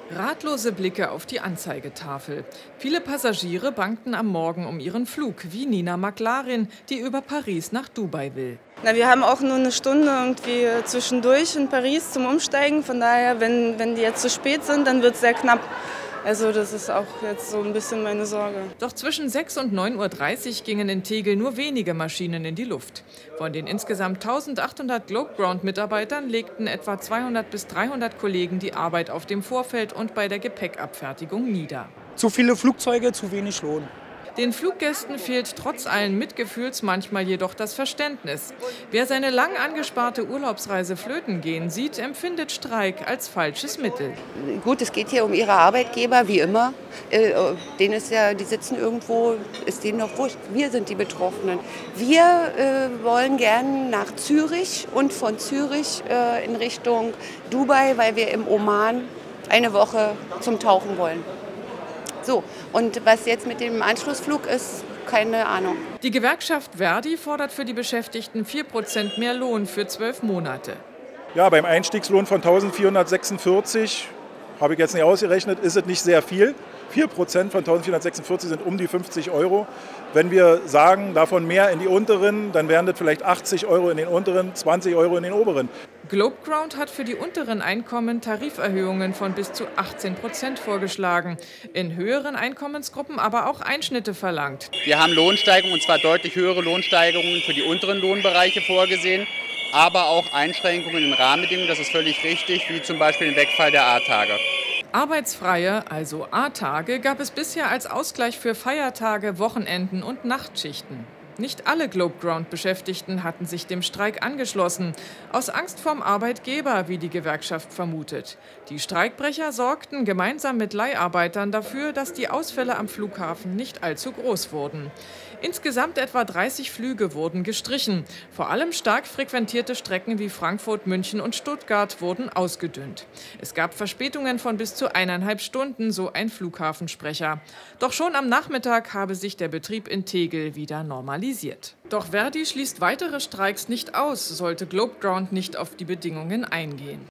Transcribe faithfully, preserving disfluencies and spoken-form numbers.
Ratlose Blicke auf die Anzeigetafel. Viele Passagiere bangten am Morgen um ihren Flug, wie Nina Maklarin, die über Paris nach Dubai will. Na, wir haben auch nur eine Stunde irgendwie zwischendurch in Paris zum Umsteigen. Von daher, wenn, wenn die jetzt zu spät sind, dann wird es sehr knapp. Also das ist auch jetzt so ein bisschen meine Sorge. Doch zwischen sechs und neun Uhr dreißig gingen in Tegel nur wenige Maschinen in die Luft. Von den insgesamt eintausendachthundert Globeground-Mitarbeitern legten etwa zweihundert bis dreihundert Kollegen die Arbeit auf dem Vorfeld und bei der Gepäckabfertigung nieder. Zu viele Flugzeuge, zu wenig Lohn. Den Fluggästen fehlt trotz allen Mitgefühls manchmal jedoch das Verständnis. Wer seine lang angesparte Urlaubsreise flöten gehen sieht, empfindet Streik als falsches Mittel. Gut, es geht hier um ihre Arbeitgeber, wie immer. Äh, denen ist ja, die sitzen irgendwo, ist denen doch wurscht. Wir sind die Betroffenen. Wir äh, wollen gern nach Zürich und von Zürich äh, in Richtung Dubai, weil wir im Oman eine Woche zum Tauchen wollen. So, und was jetzt mit dem Anschlussflug ist, keine Ahnung. Die Gewerkschaft Verdi fordert für die Beschäftigten vier Prozent mehr Lohn für zwölf Monate. Ja, beim Einstiegslohn von eintausendvierhundertsechsundvierzig, habe ich jetzt nicht ausgerechnet, ist es nicht sehr viel. vier Prozent von eintausendvierhundertsechsundvierzig sind um die fünfzig Euro. Wenn wir sagen, davon mehr in die unteren, dann wären das vielleicht achtzig Euro in den unteren, zwanzig Euro in den oberen. Globeground hat für die unteren Einkommen Tariferhöhungen von bis zu achtzehn Prozent vorgeschlagen. In höheren Einkommensgruppen aber auch Einschnitte verlangt. Wir haben Lohnsteigerungen, und zwar deutlich höhere Lohnsteigerungen für die unteren Lohnbereiche vorgesehen, aber auch Einschränkungen in Rahmenbedingungen, das ist völlig richtig, wie zum Beispiel den Wegfall der A-Tage. Arbeitsfreie, also A-Tage, gab es bisher als Ausgleich für Feiertage, Wochenenden und Nachtschichten. Nicht alle Globeground-Beschäftigten hatten sich dem Streik angeschlossen, aus Angst vorm Arbeitgeber, wie die Gewerkschaft vermutet. Die Streikbrecher sorgten gemeinsam mit Leiharbeitern dafür, dass die Ausfälle am Flughafen nicht allzu groß wurden. Insgesamt etwa dreißig Flüge wurden gestrichen. Vor allem stark frequentierte Strecken wie Frankfurt, München und Stuttgart wurden ausgedünnt. Es gab Verspätungen von bis zu eineinhalb Stunden, so ein Flughafensprecher. Doch schon am Nachmittag habe sich der Betrieb in Tegel wieder normalisiert. Doch Verdi schließt weitere Streiks nicht aus, sollte Globeground nicht auf die Bedingungen eingehen.